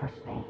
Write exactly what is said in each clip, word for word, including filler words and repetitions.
trust me.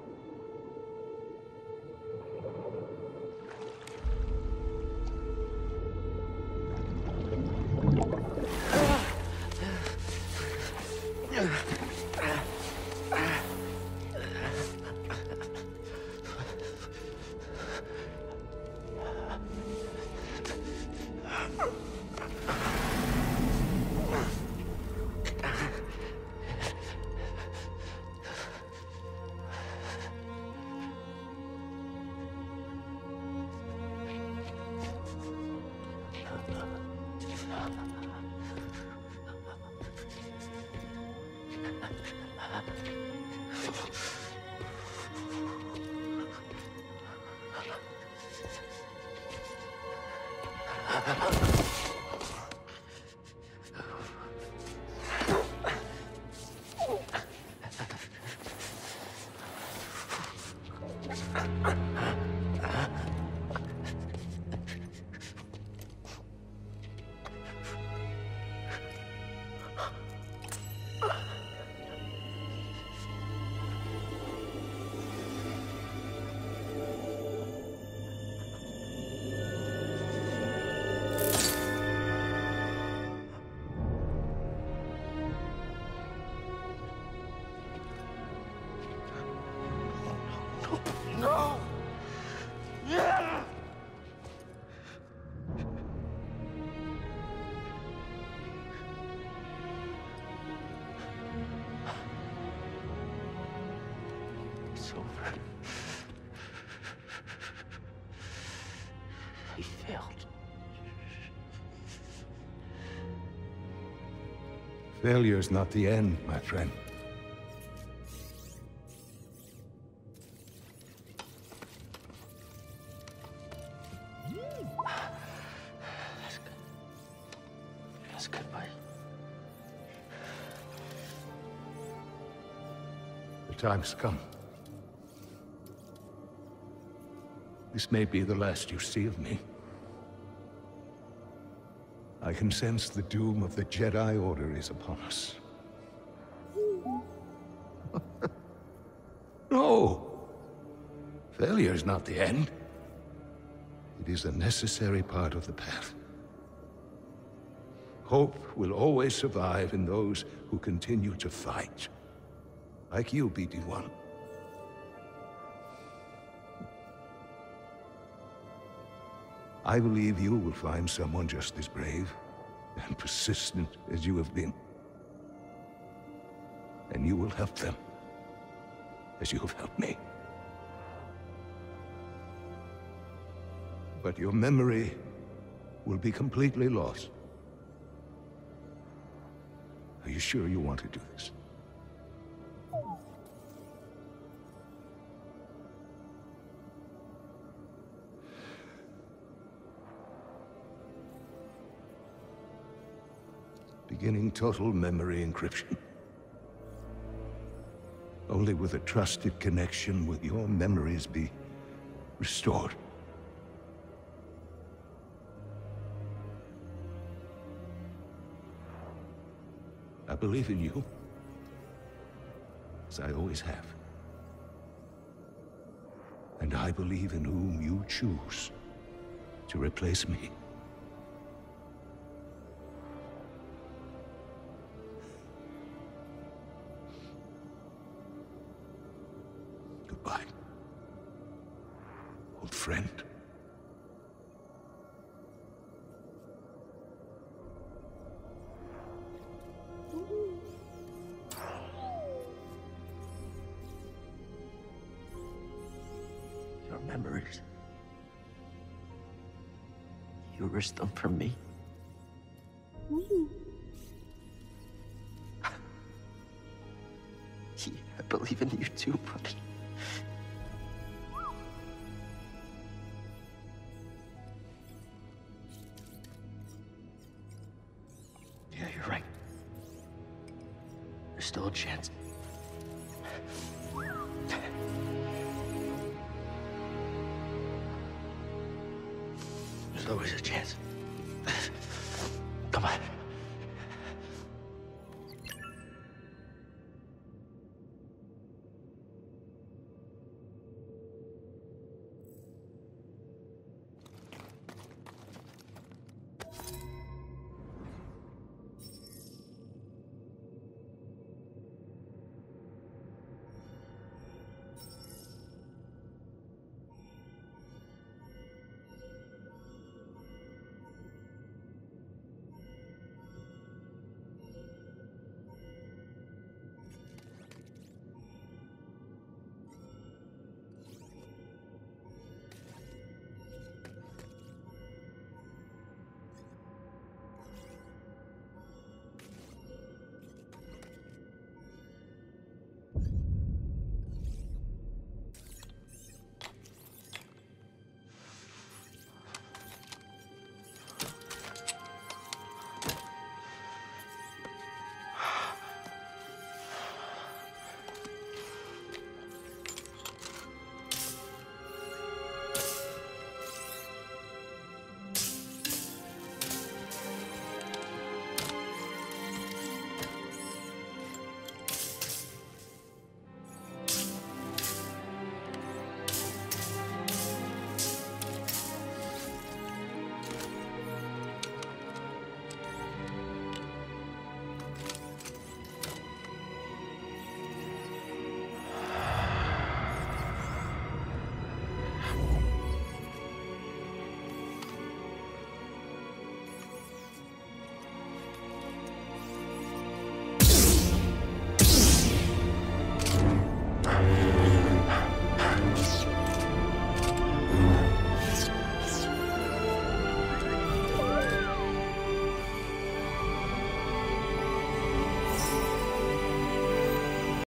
No! Yeah! It's over. He failed. Failure's not the end, my friend. That's good. That's good, buddy. The time's come. This may be the last you see of me. I can sense the doom of the Jedi Order is upon us. No! Failure is not the end. It is a necessary part of the path. Hope will always survive in those who continue to fight. Like you, B D one. I believe you will find someone just as brave and persistent as you have been. And you will help them, as you have helped me. But your memory will be completely lost. Are you sure you want to do this? Beginning total memory encryption. Only with a trusted connection will your memories be restored. I believe in you, as I always have. And I believe in whom you choose to replace me. Goodbye, old friend. Your memories. You risked them for me. Yeah, I believe in you too, buddy. Yeah, you're right. There's still a chance. There's always a chance.